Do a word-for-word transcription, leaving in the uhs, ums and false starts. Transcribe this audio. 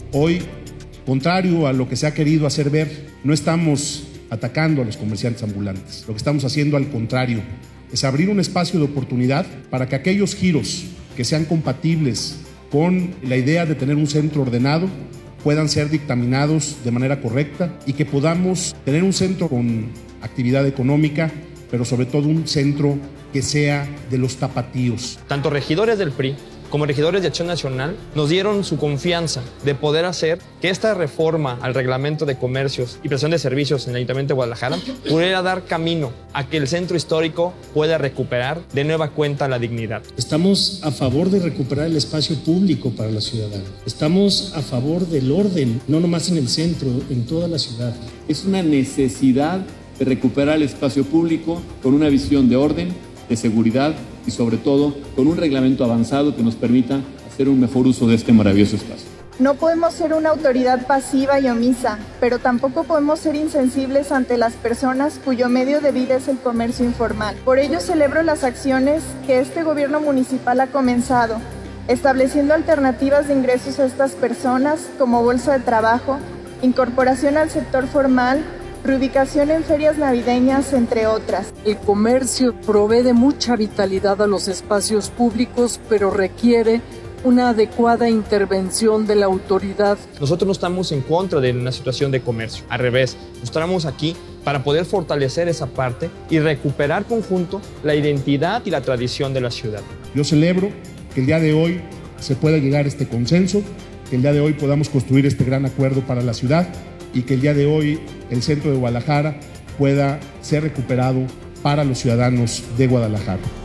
Hoy, contrario a lo que se ha querido hacer ver, no estamos atacando a los comerciantes ambulantes. Lo que estamos haciendo, al contrario, es abrir un espacio de oportunidad para que aquellos giros que sean compatibles con la idea de tener un centro ordenado puedan ser dictaminados de manera correcta y que podamos tener un centro con actividad económica, pero sobre todo un centro que sea de los tapatíos. Tanto regidores del P R I como regidores de Acción Nacional nos dieron su confianza de poder hacer que esta reforma al reglamento de comercios y prestación de servicios en el Ayuntamiento de Guadalajara pudiera dar camino a que el centro histórico pueda recuperar de nueva cuenta la dignidad. Estamos a favor de recuperar el espacio público para la ciudadana. Estamos a favor del orden, no nomás en el centro, en toda la ciudad. Es una necesidad de recuperar el espacio público con una visión de orden, de seguridad y sobre todo con un reglamento avanzado que nos permita hacer un mejor uso de este maravilloso espacio. No podemos ser una autoridad pasiva y omisa, pero tampoco podemos ser insensibles ante las personas cuyo medio de vida es el comercio informal. Por ello celebro las acciones que este gobierno municipal ha comenzado, estableciendo alternativas de ingresos a estas personas como bolsa de trabajo, incorporación al sector formal, reubicación en ferias navideñas, entre otras. El comercio provee de mucha vitalidad a los espacios públicos, pero requiere una adecuada intervención de la autoridad. Nosotros no estamos en contra de una situación de comercio, al revés, estamos aquí para poder fortalecer esa parte y recuperar conjunto la identidad y la tradición de la ciudad. Yo celebro que el día de hoy se pueda llegar a este consenso, que el día de hoy podamos construir este gran acuerdo para la ciudad y que el día de hoy el centro de Guadalajara pueda ser recuperado para los ciudadanos de Guadalajara.